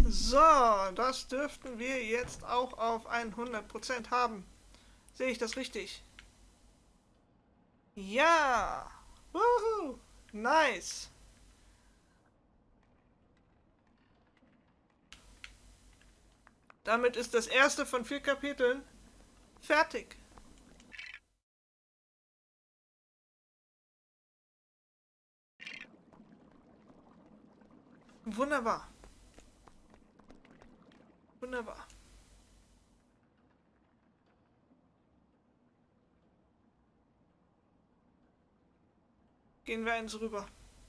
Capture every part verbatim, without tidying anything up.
So, das dürften wir jetzt auch auf hundert Prozent haben. Sehe ich das richtig? Ja! Wuhu! Nice! Damit ist das erste von vier Kapiteln fertig. Wunderbar. Wunderbar. Gehen wir eins rüber.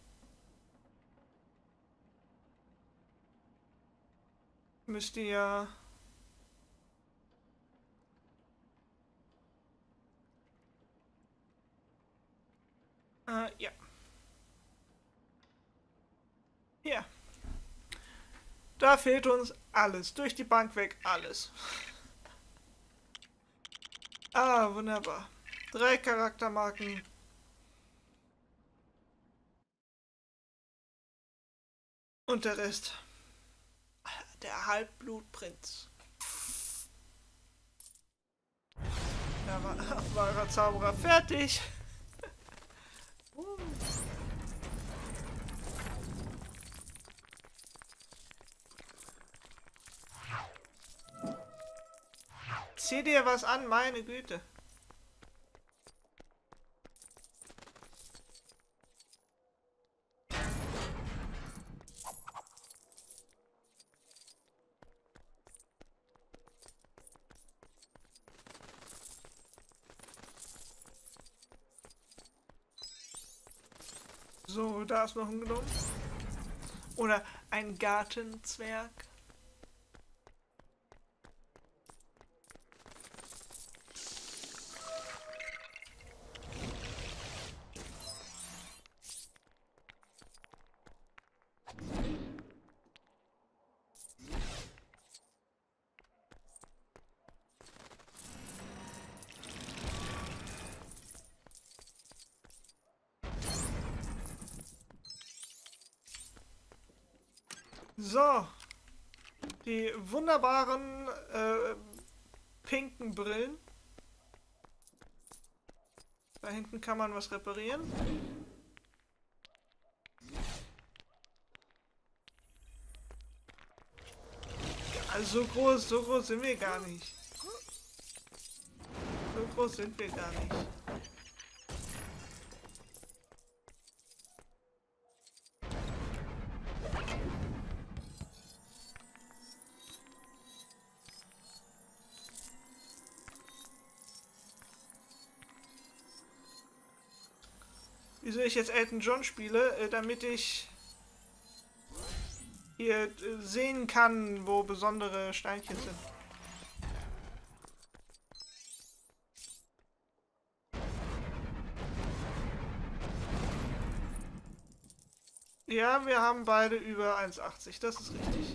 Müsste ja... Äh, ja. Hier. Da fehlt uns alles. Durch die Bank weg alles. Ah, wunderbar. Drei Charaktermarken. Und der Rest. Der Halbblutprinz. Ja, war, wahrer Zauberer. Fertig. uh. Zieh dir was an, meine Güte. So, da ist noch ein Gnome. Oder ein Gartenzwerg. So, die wunderbaren äh, pinken Brillen. Da hinten kann man was reparieren. Also so groß, so groß sind wir gar nicht. So groß sind wir gar nicht. Wieso ich jetzt Elton John spiele, äh, damit ich hier äh, sehen kann, wo besondere Steinchen sind. Ja, wir haben beide über eins Komma achtzig, das ist richtig.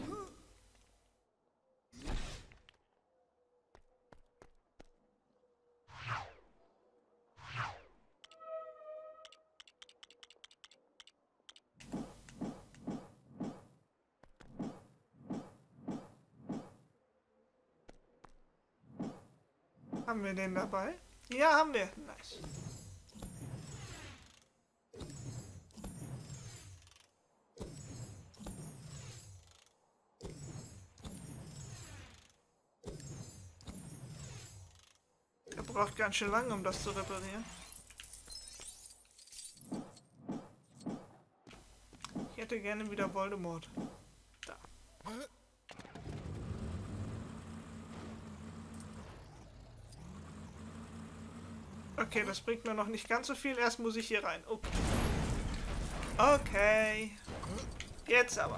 Haben wir den dabei? Ja, haben wir. Nice. Er braucht ganz schön lange, um das zu reparieren. Ich hätte gerne wieder Voldemort. Da. Okay, das bringt mir noch nicht ganz so viel. Erst muss ich hier rein. Okay. Okay. Jetzt aber.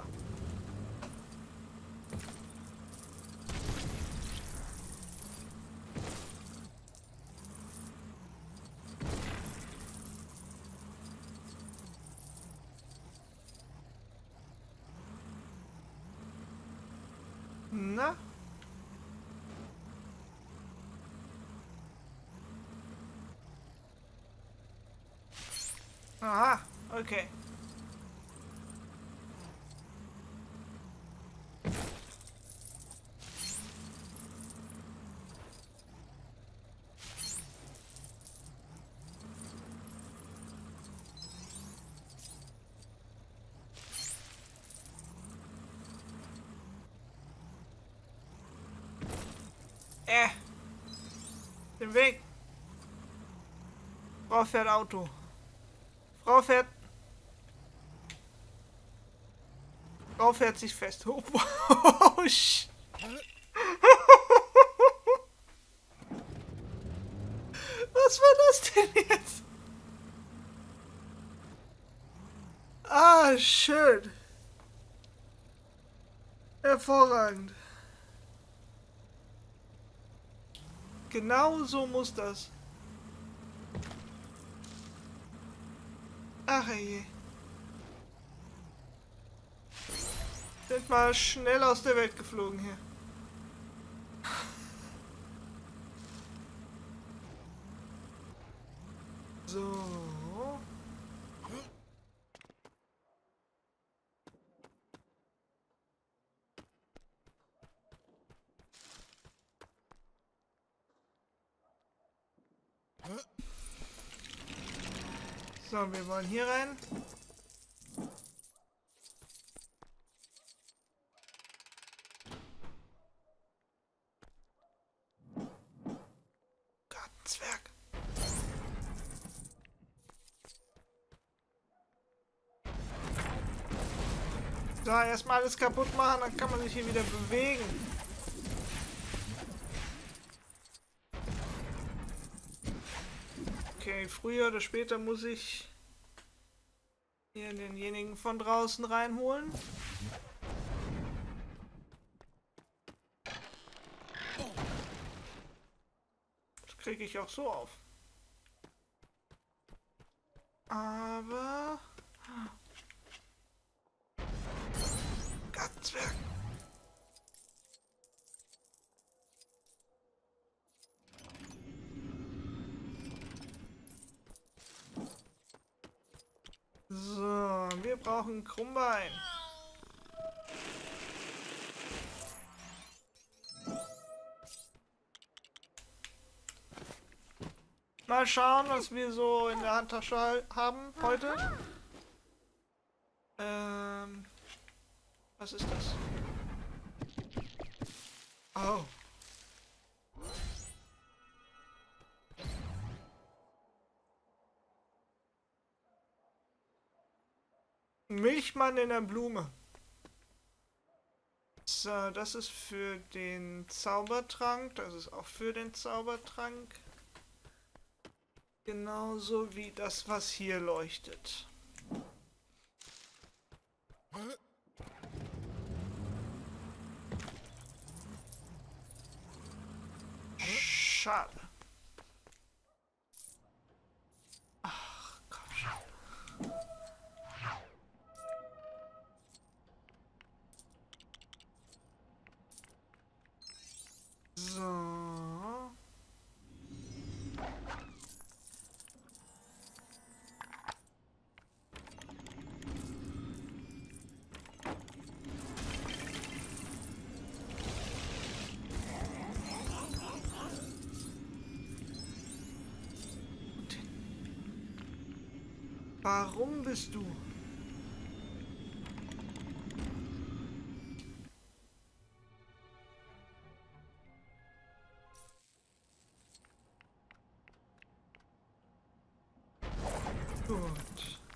Na? Aha, okay. Äh. Den Weg. Frau fährt Auto. Frau fährt... Frau fährt sich fest. Oh, oh, sh Was war das denn jetzt? Ah, schön. Hervorragend. Genau so muss das. Ach je. Sind mal schnell aus der Welt geflogen hier. So. So, wir wollen hier rein. Gartenzwerg. So, erstmal alles kaputt machen, dann kann man sich hier wieder bewegen. Okay, früher oder später muss ich hier denjenigen von draußen reinholen. Das kriege ich auch so auf. Aber... Gartenzwerg. So, wir brauchen Krummbein. Mal schauen, was wir so in der Handtasche haben heute. Ähm, was ist das? Oh. Milchmann in der Blume. So, das ist für den Zaubertrank. Das ist auch für den Zaubertrank. Genauso wie das, was hier leuchtet. Schade. Ach, komm schon. So. Warum bist du? Gut.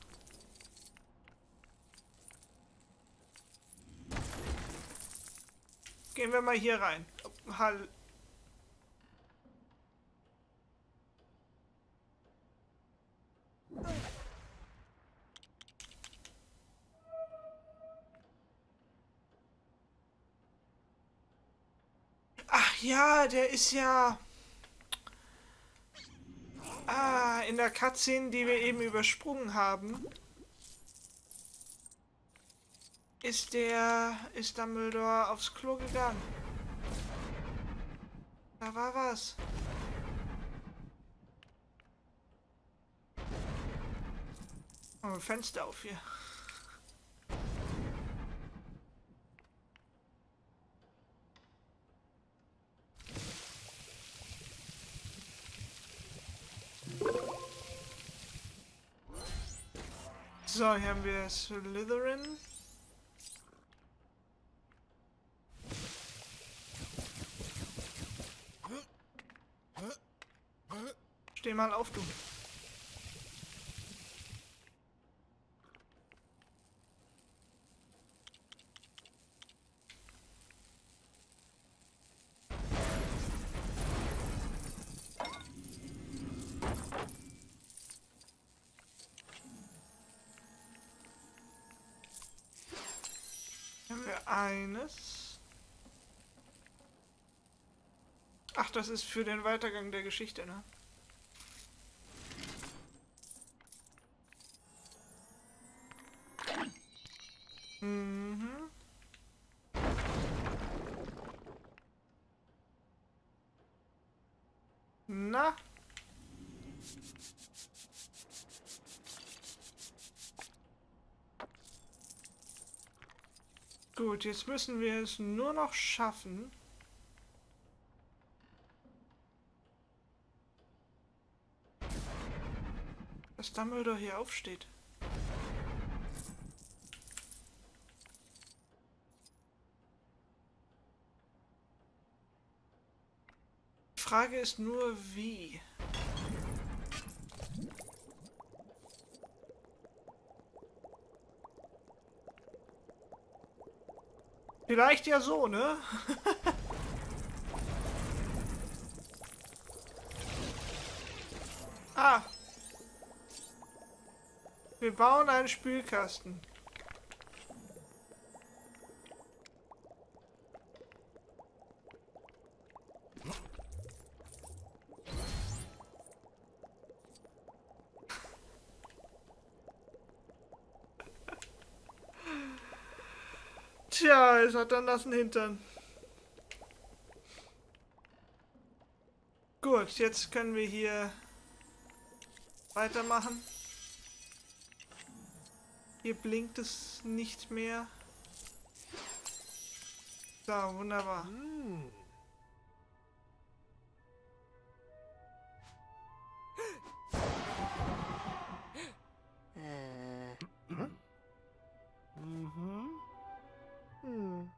Gehen wir mal hier rein. Hall. Ach ja, der ist ja... Ah, in der Cutscene, die wir eben übersprungen haben, ist der... ist Dumbledore aufs Klo gegangen. Da war was. Oh, Fenster auf hier. So, hier haben wir Slytherin. den mal auftun. Hier haben wir eines. Ach, das ist für den Weitergang der Geschichte, ne? Mhm. Na? Gut, jetzt müssen wir es nur noch schaffen, dass Dumbledore hier aufsteht. Die Frage ist nur, wie. Vielleicht ja so, ne? Ah. Wir bauen einen Spülkasten. Tja, es hat dann das einen Hintern. Gut, jetzt können wir hier weitermachen. Hier blinkt es nicht mehr. So, wunderbar. Hm. Äh. Mhm. Hm.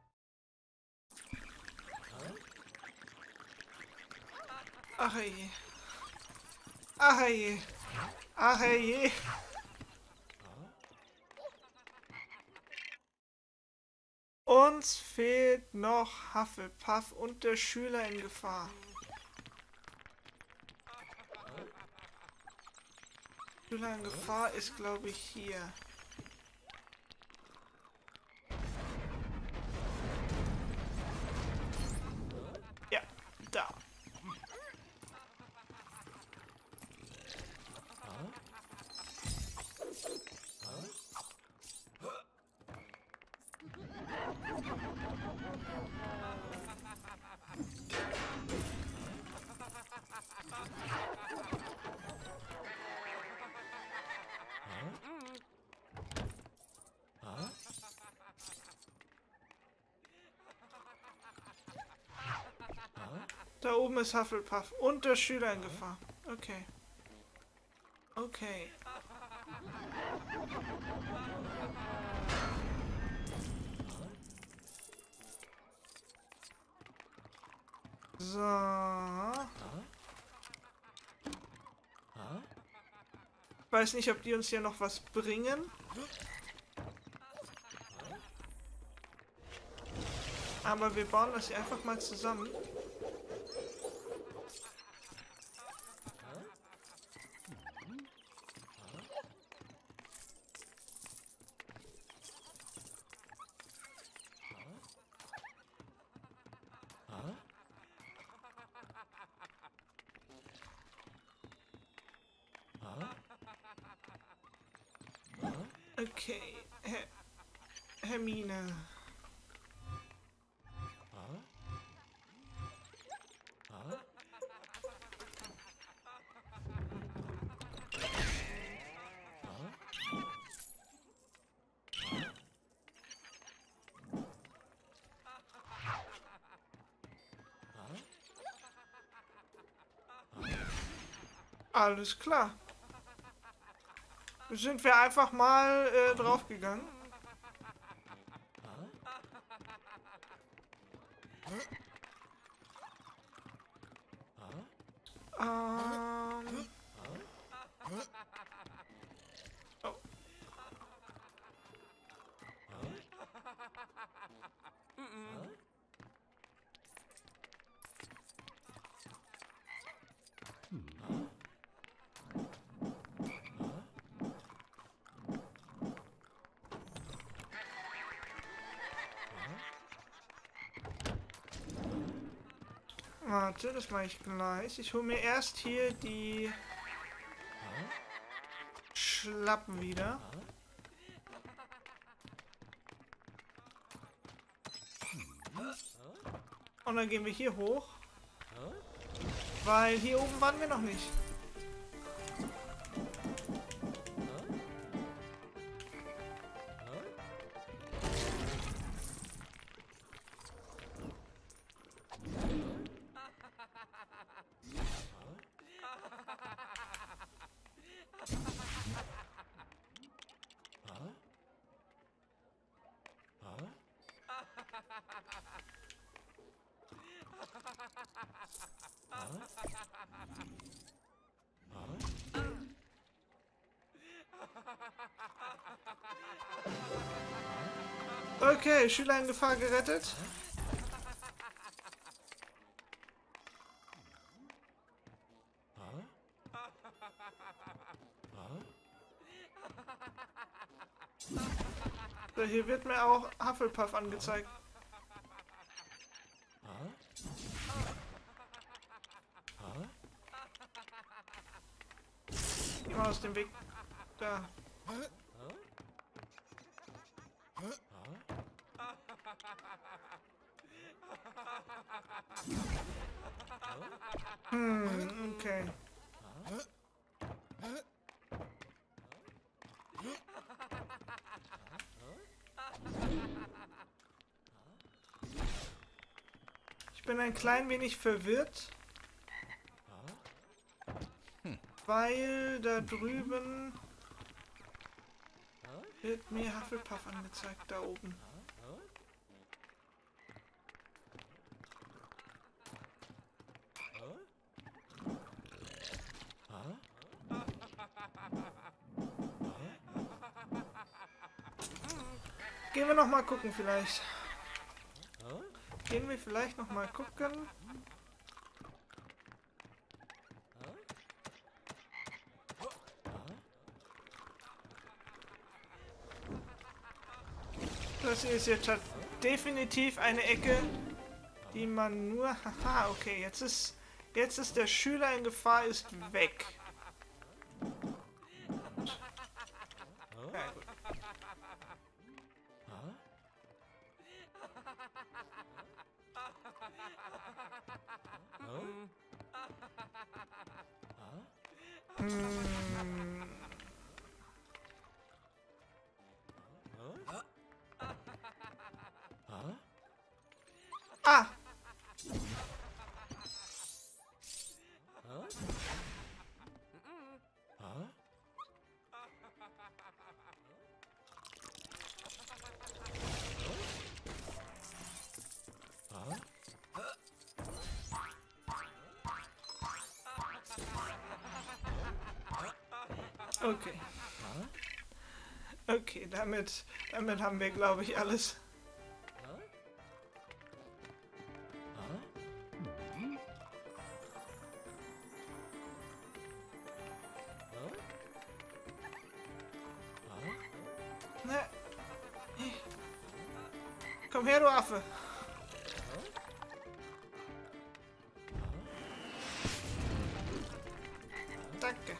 Ach je. Ach je. Ach je. Uns fehlt noch Hufflepuff und der Schüler in Gefahr. Schüler in Gefahr ist, glaube ich, hier. Ja, da. Da oben ist Hufflepuff und der Schüler in Gefahr. Okay. Okay. So. Ich weiß nicht, ob die uns hier noch was bringen. Aber wir bauen das hier einfach mal zusammen. Okay. Her Hermine. Alles klar. Sind wir einfach mal äh, draufgegangen. Ähm, Warte, das mache ich gleich. Ich hole mir erst hier die Schlappen wieder. Und dann gehen wir hier hoch. Weil hier oben waren wir noch nicht. Okay, Schüler in Gefahr gerettet. So, hier wird mir auch Hufflepuff angezeigt. Geh mal aus dem Weg. Da. Hm, okay. Ich bin ein klein wenig verwirrt, weil da drüben wird mir Hufflepuff angezeigt, da oben. Gehen wir noch mal gucken vielleicht. Gehen wir vielleicht noch mal gucken. Das hier ist jetzt definitiv eine Ecke, die man nur... Haha, okay, jetzt ist, jetzt ist der Schüler in Gefahr, ist weg. Ja, gut. Hm. Ah! Okay. Okay, damit, damit haben wir, glaube ich, alles. Ne. Komm her, du Affe. Danke.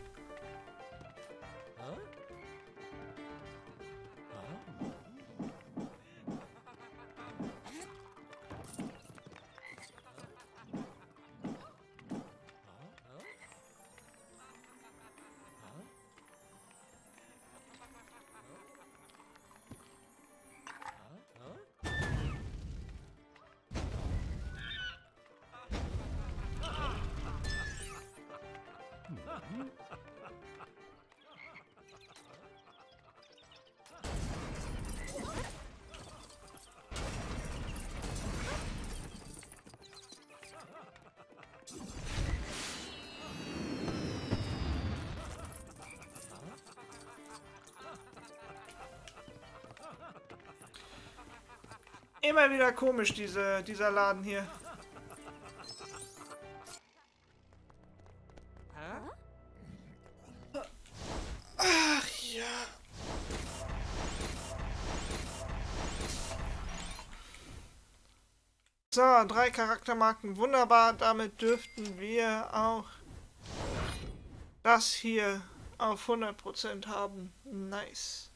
Immer wieder komisch, diese, dieser Laden hier. Ach ja. So, drei Charaktermarken. Wunderbar. Damit dürften wir auch das hier auf hundert Prozent haben. Nice.